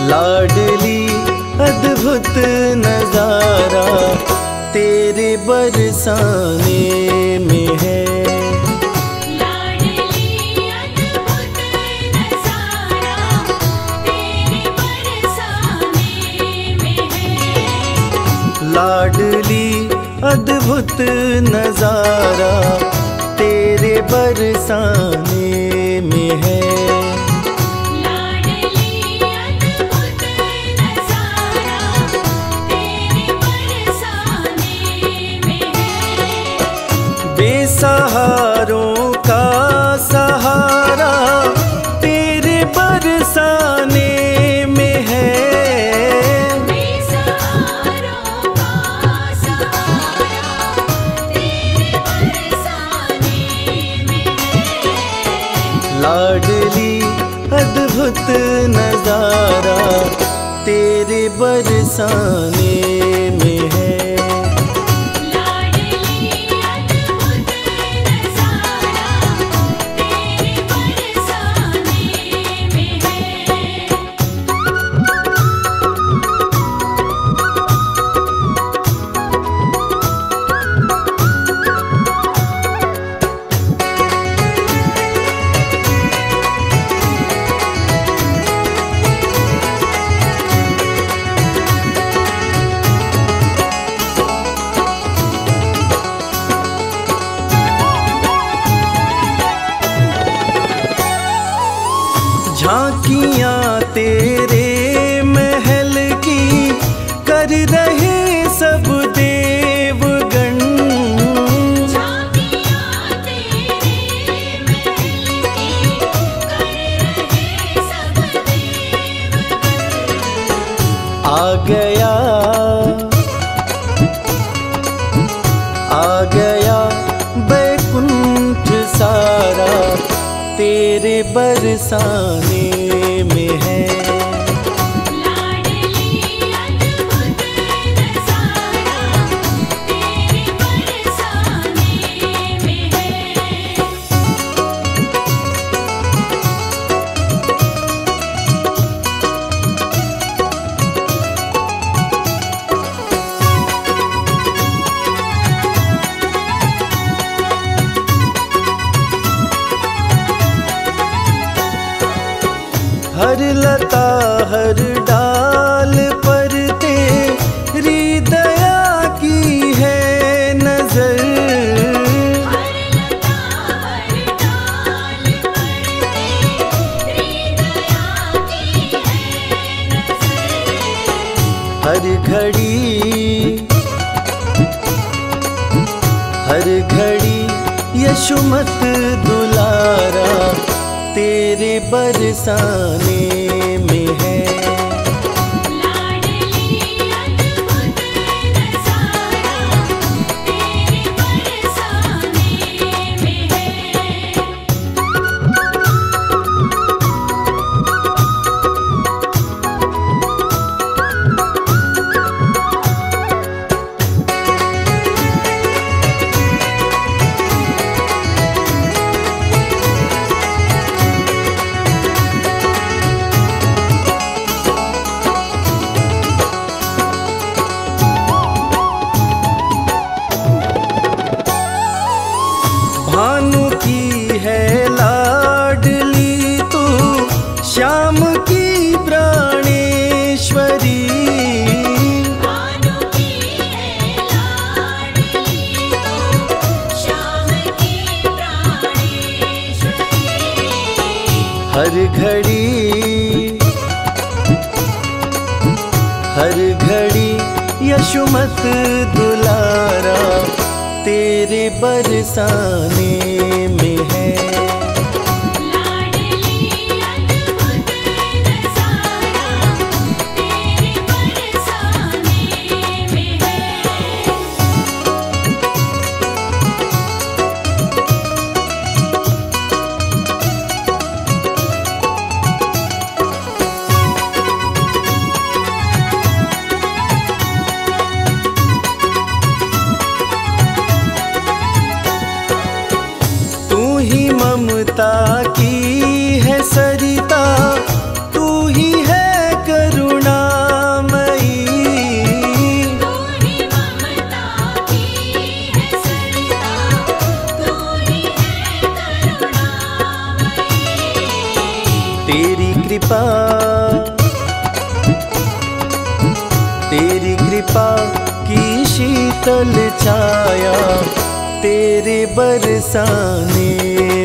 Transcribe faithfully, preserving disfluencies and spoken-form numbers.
लाडली अद्भुत नजारा तेरे बरसाने में है। लाडली अद्भुत नजारा तेरे बरसाने में है। बेसहारों का सहारा तेरे बरसाने में है। बेसहारों का सहारा तेरे बरसाने में है। लाडली अद्भुत नजारा तेरे बरसाने में है। झांकियां तेरे महल की कर रहे सब देवगण। झांकियां तेरे महल की कर रहे सब देवगण। आ गया आ गया बैकुंठ सारा तेरे बरसाने में है। लाडली अद्भुत नजारा तेरे बरसाने में है। हर लता हर डाल पर तेरी दया की है नजर। हर लता हर डाल पर तेरी दया की है नजर। हर घड़ी हर घड़ी यशुमत दुलारा तेरे बरसाने में है। लाडली अद्भुत नजारा तेरे बरसाने में है। भानु की है लाडली तू श्याम की प्राणेश्वरी। भानु की है लाडली तू श्याम की प्राणेश्वरी। हर घड़ी हर घड़ी यशुमत दुलारा तेरे बरसाने में है। लाडली अद्भुत नजारा तेरे बरसाने में है। कृपा, तेरी कृपा की शीतल छाया तेरे बरसाने